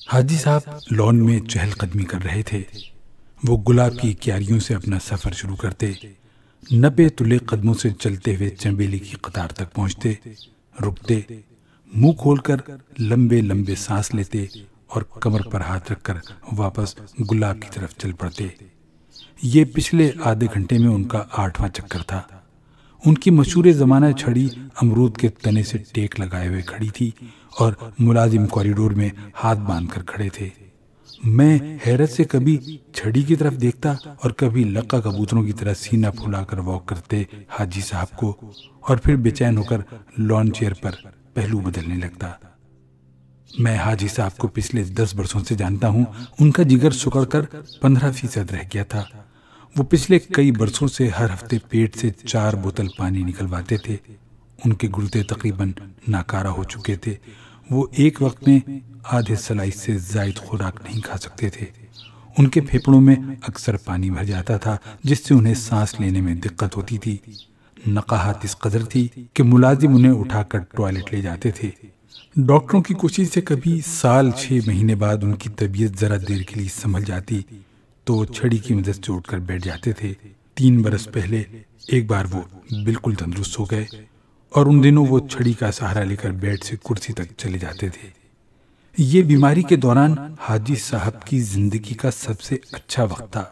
حاجی صاحب لان میں چہل قدمی کر رہے تھے۔ وہ گلاب کی کیاریوں سے اپنا سفر شروع کرتے، 90 تلے قدموں سے چلتے ہوئے چنبیلی کی قطار تک پہنچتے، رکتے، منہ کھول کر لمبے لمبے سانس لیتے اور کمر پر ہاتھ رکھ کر واپس گلاب کی طرف چل پڑتے۔ یہ پچھلے آدھے گھنٹے میں ان کا 8واں چکر تھا۔ ان کی مشہور زمانہ چھڑی امرود کے تنے سے ٹیک لگائے ہوئے کھڑی تھی اور ملازم کوریڈور میں ہاتھ باندھ کر کھڑے تھے۔ میں حیرت سے کبھی چھڑی کی طرف دیکھتا اور کبھی لقا کبوتروں کی طرح سینہ پھولا کر واک کرتے حاجی صاحب کو، اور پھر بے چین ہو کر لان چیئر پر پہلو بدلنے لگتا۔ میں حاجی صاحب کو پچھلے 10 برسوں سے جانتا ہوں۔ ان کا جگر سکڑ کر 15% رہ گیا تھا۔ وہ پچھلے کئی برسوں سے ہر ہفتے پیٹ سے 4 بوتل پانی نکلواتے تھے۔ ان کے گردے تقریباً ناکارہ ہو چکے تھے۔ وہ ایک وقت میں آدھے سلائس سے زائد خوراک نہیں کھا سکتے تھے۔ ان کے پھیپھڑوں میں اکثر پانی بھر جاتا تھا، جس سے انہیں سانس لینے میں دقت ہوتی تھی۔ نقاہت اس قدر تھی کہ ملازم انہیں اٹھا کر ٹوائلٹ لے جاتے تھے۔ ڈاکٹروں کی کوشش سے کبھی سال 6 مہینے بعد ان کی طبیعت ذرا دیر کے لیے سنبھل جاتی تو چھڑی کی مدد سے اٹھ کر بیٹھ جاتے تھے۔ 3 برس پہلے ایک بار وہ بالکل تندرست ہو گئے اور ان دنوں وہ چھڑی کا سہارا لے کر بیڈ سے کرسی تک چلے جاتے تھے۔ یہ بیماری کے دوران حاجی صاحب کی زندگی کا سب سے اچھا وقت تھا۔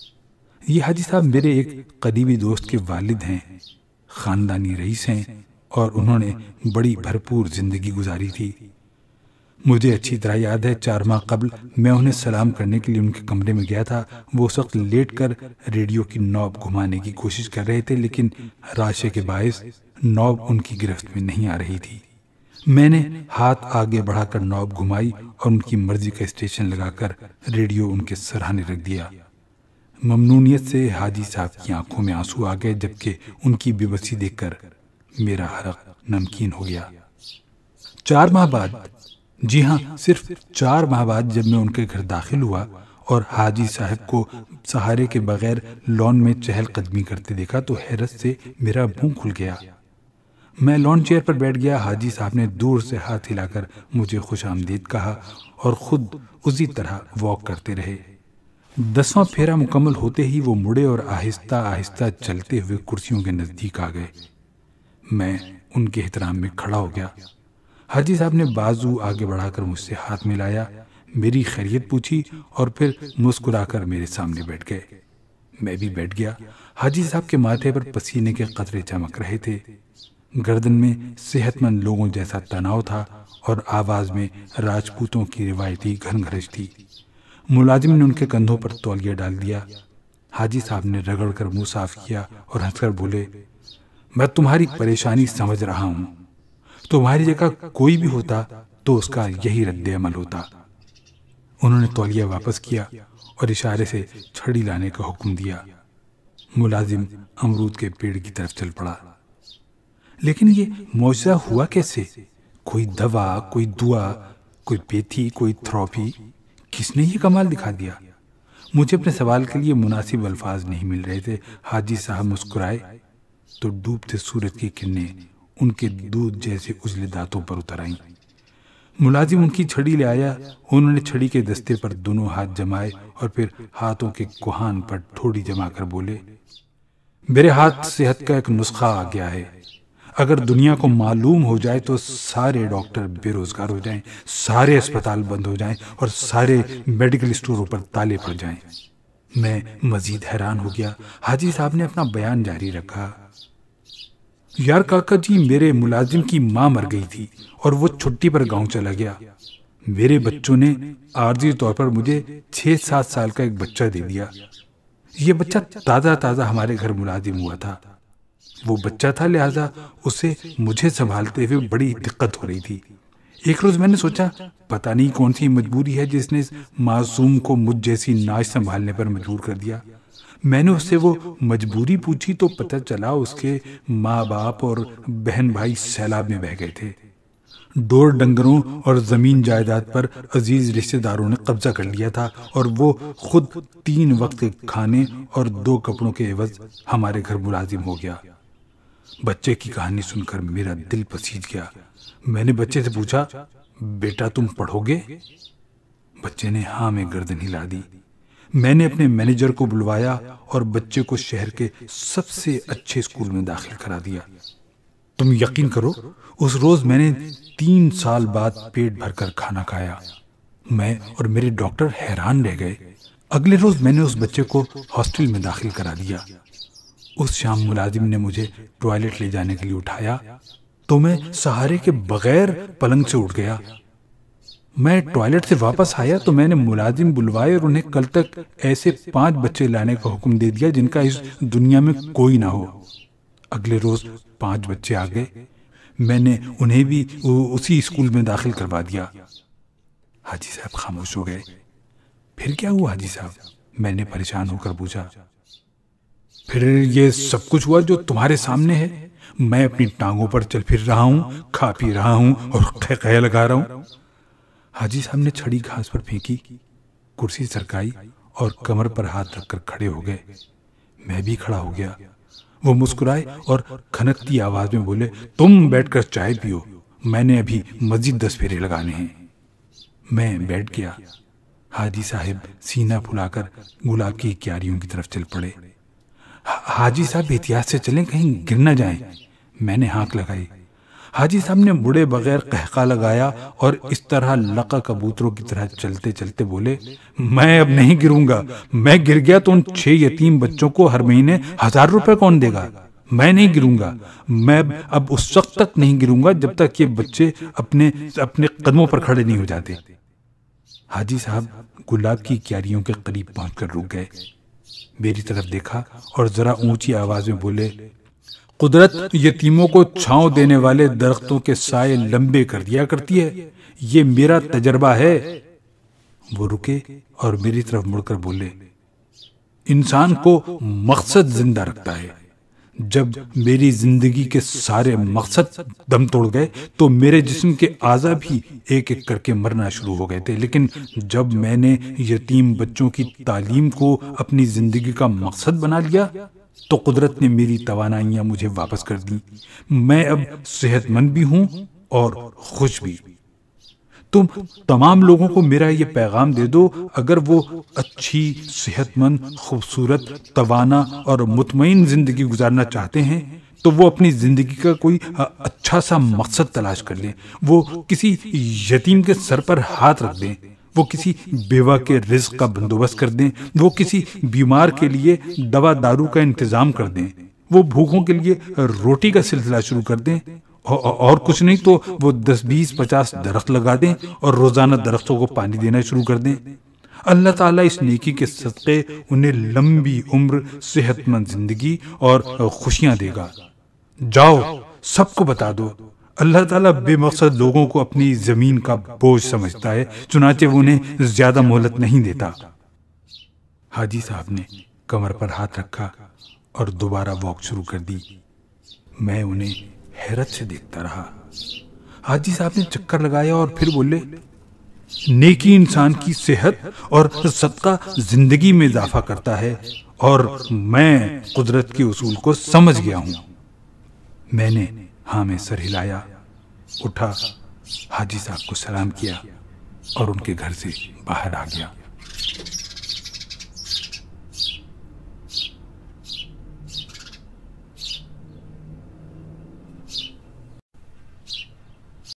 یہ حاجی صاحب میرے ایک قریبی دوست کے والد ہیں، خاندانی رئیس ہیں، اور انہوں نے بڑی بھرپور زندگی گزاری تھی۔ مجھے اچھی طرح یاد ہے 4 ماہ قبل میں انہیں سلام کرنے کے لیے ان کے کمرے میں گیا تھا۔ وہ اس وقت لیٹ کر ریڈیو کی نوب گھمانے کی کوشش کر رہے تھے، لیکن راشے کے باعث نوب ان کی گرفت میں نہیں آ رہی تھی۔ میں نے ہاتھ آگے بڑھا کر نوب گھمائی اور ان کی مرضی کا اسٹیشن لگا کر ریڈیو ان کے سرہانے رکھ دیا۔ ممنونیت سے حاجی صاحب کی آنکھوں میں آنسو آ گئے، جبکہ ان کی بے بسی دیکھ کر میرا حلق نمکین ہو گیا۔ 4 ماہ بعد، جی ہاں، صرف 4 ماہ بعد جب میں ان کے گھر داخل ہوا اور حاجی صاحب کو سہارے کے بغیر لان میں چہل قدمی کرتے دیکھا تو حیرت سے میرا منہ کھل گیا۔ میں لان چیئر پر بیٹھ گیا۔ حاجی صاحب نے دور سے ہاتھ ہلا کر مجھے خوش آمدید کہا اور خود اسی طرح واک کرتے رہے۔ 10واں پھیرا مکمل ہوتے ہی وہ مڑے اور آہستہ آہستہ چلتے ہوئے کرسیوں کے نزدیک آ گئے۔ میں ان کے احترام میں کھڑا ہو گیا۔ حاجی صاحب نے بازو آگے بڑھا کر مجھ سے ہاتھ ملایا، میری خیریت پوچھی اور پھر مسکرا کر میرے سامنے بیٹھ گئے۔ میں بھی بیٹھ گیا۔ حاجی صاحب کے ماتھے پر پسینے کے قطرے چمک رہے تھے۔ گردن میں صحت مند لوگوں جیسا تناؤ تھا اور آواز میں راجپوتوں کی روایتی گھنگھرش تھی۔ ملازم نے ان کے کندھوں پر تولیہ ڈال دیا۔ حاجی صاحب نے رگڑ کر منہ صاف کیا اور ہنس کر بولے، میں تمہاری پریشانی سمجھ رہا ہوں۔ تمہاری جگہ کوئی بھی ہوتا تو اس کا یہی رد عمل ہوتا۔ انہوں نے تولیہ واپس کیا اور اشارے سے چھڑی لانے کا حکم دیا۔ ملازم امرود کے پیڑ کی طرف چل پڑا۔ لیکن یہ معجزہ ہوا کیسے؟ کوئی دوا، کوئی دعا، کوئی پیتھی، کوئی تھراپی، کس نے یہ کمال دکھا دیا؟ مجھے اپنے سوال کے لیے مناسب الفاظ نہیں مل رہے تھے۔ حاجی صاحب مسکرائے تو ڈوبتے سورج کی کرنیں ان کے دودھ جیسے اجلے دانتوں پر اتر آئیں۔ ملازم ان کی چھڑی لے آیا۔ انہوں نے چھڑی کے دستے پر دونوں ہاتھ جمائے اور پھر ہاتھوں کے کوہان پر ٹھوڑی جما کر بولے، میرے ہاتھ صحت کا ایک نسخہ آ گیا ہے۔ اگر دنیا کو معلوم ہو جائے تو سارے ڈاکٹر بے روزگار ہو جائیں، سارے اسپتال بند ہو جائیں اور سارے میڈیکل اسٹوروں پر تالے پڑ جائیں۔ میں مزید حیران ہو گیا۔ حاجی صاحب نے اپنا بیان جاری رکھا، یار کاکا جی، میرے ملازم کی ماں مر گئی تھی اور وہ چھٹی پر گاؤں چلا گیا۔ میرے بچوں نے عارضی طور پر مجھے 6-7 سال کا ایک بچہ دے دیا۔ یہ بچہ تازہ ہمارے گھر ملازم ہوا تھا۔ وہ بچہ تھا، لہذا اسے مجھے سنبھالتے ہوئے بڑی دقت ہو رہی تھی۔ ایک روز میں نے سوچا پتہ نہیں کون سی مجبوری ہے جس نے اس معصوم کو مجھ جیسی ناش سنبھالنے پر مجبور کر دیا۔ میں نے اس سے وہ مجبوری پوچھی تو پتہ چلا اس کے ماں باپ اور بہن بھائی سیلاب میں بہہ گئے تھے۔ ڈور ڈنگروں اور زمین جائیداد پر عزیز رشتہ داروں نے قبضہ کر لیا تھا اور وہ خود 3 وقت کے کھانے اور 2 کپڑوں کے عوض ہمارے گھر ملازم ہو گیا۔ بچے کی کہانی سن کر میرا دل پسیج گیا۔ میں نے بچے سے پوچھا، بیٹا تم پڑھو گے؟ بچے نے ہاں میں گردن ہلا دی۔ میں نے اپنے مینیجر کو بلوایا اور بچے کو شہر کے سب سے اچھے اسکول میں داخل کرا دیا۔ تم یقین کرو، اس روز میں نے 3 سال بعد پیٹ بھر کر کھانا کھایا۔ میں اور میرے ڈاکٹر حیران رہ گئے۔ اگلے روز میں نے اس بچے کو ہاسٹل میں داخل کرا دیا۔ اس شام ملازم نے مجھے ٹوائلٹ لے جانے کے لیے اٹھایا تو میں سہارے کے بغیر پلنگ سے اٹھ گیا۔ میں ٹوائلٹ سے واپس آیا تو میں نے ملازم بلوائے اور انہیں کل تک ایسے 5 بچے لانے کا حکم دے دیا جن کا اس دنیا میں کوئی نہ ہو۔ اگلے روز 5 بچے آ گئے۔ میں نے انہیں بھی اسی اسکول میں داخل کروا دیا۔ حاجی صاحب خاموش ہو گئے۔ پھر کیا ہوا حاجی صاحب؟ میں نے پریشان ہو کر پوچھا۔ پھر یہ سب کچھ ہوا جو تمہارے سامنے ہے۔ میں اپنی ٹانگوں پر چل پھر رہا ہوں، کھا پی رہا ہوں اور قہقہے لگا رہا ہوں۔ حاجی صاحب نے چھڑی گھاس پر پھینکی، کرسی سرکائی اور کمر پر ہاتھ رکھ کر کھڑے ہو گئے۔ میں بھی کھڑا ہو گیا۔ وہ مسکرائے اور کھنکتی آواز میں بولے، تم بیٹھ کر چائے پیو، میں نے ابھی مزید 10 پھیرے لگانے ہیں۔ میں بیٹھ گیا۔ حاجی صاحب سینہ پھلا کر گلاب کی کیاریوں کی طرف چل پڑے۔ حاجی صاحب احتیاط سے چلیں، کہیں گر نہ جائیں۔ میں نے ہانک لگائی۔ حاجی صاحب نے بڑے بغیر قہقہ لگایا اور اس طرح لقا کبوتروں کی طرح چلتے چلتے بولے، میں اب نہیں گروں گا۔ میں گر گیا تو ان 6 یتیم بچوں کو ہر مہینے 1000 روپے کون دے گا؟ میں نہیں گروں گا۔ میں اب اس وقت تک نہیں گروں گا جب تک یہ بچے اپنے قدموں پر کھڑے نہیں ہو جاتے۔ حاجی صاحب گلاب کی کیاریوں کے قریب پہنچ کر رک گئے، میری طرف دیکھا اور ذرا اونچی آواز میں بولے، قدرت یتیموں کو چھاؤں دینے والے درختوں کے سائے لمبے کر دیا کرتی ہے، یہ میرا تجربہ ہے۔ وہ رکے اور میری طرف مڑ کر بولے، انسان کو مقصد زندہ رکھتا ہے۔ جب میری زندگی کے سارے مقصد دم توڑ گئے تو میرے جسم کے اعضاء بھی ایک ایک کر کے مرنا شروع ہو گئے تھے، لیکن جب میں نے یتیم بچوں کی تعلیم کو اپنی زندگی کا مقصد بنا لیا تو قدرت نے میری توانائیاں مجھے واپس کر دیں۔ میں اب صحت مند بھی ہوں اور خوش بھی۔ تم تمام لوگوں کو میرا یہ پیغام دے دو، اگر وہ اچھی، صحت مند، خوبصورت، توانا اور مطمئن زندگی گزارنا چاہتے ہیں تو وہ اپنی زندگی کا کوئی اچھا سا مقصد تلاش کر لیں۔ وہ کسی یتیم کے سر پر ہاتھ رکھ دیں، وہ کسی بیوہ کے رزق کا بندوبست کر دیں، وہ کسی بیمار کے لیے دوا دارو کا انتظام کر دیں، وہ بھوکوں کے لیے روٹی کا سلسلہ شروع کر دیں، اور کچھ نہیں تو وہ 10 20 50 درخت لگا دیں اور روزانہ درختوں کو پانی دینا شروع کر دیں۔ اللہ تعالیٰ اس نیکی کے صدقے انہیں لمبی عمر، صحت مند زندگی اور خوشیاں دے گا۔ جاؤ سب کو بتا دو، اللہ تعالیٰ بے مقصد لوگوں کو اپنی زمین کا بوجھ سمجھتا ہے، چنانچہ وہ انہیں زیادہ مہلت نہیں دیتا۔ حاجی صاحب نے کمر پر ہاتھ رکھا اور دوبارہ واک شروع کر دی۔ میں انہیں حیرت سے دیکھتا رہا۔ حاجی صاحب نے چکر لگایا اور پھر بولے، نیکی انسان کی صحت اور صدقہ زندگی میں اضافہ کرتا ہے، اور میں قدرت کے اصول کو سمجھ گیا ہوں۔ میں نے ہاں میں سر ہلایا، اٹھا، حاجی صاحب کو سلام کیا اور ان کے گھر سے باہر آ گیا۔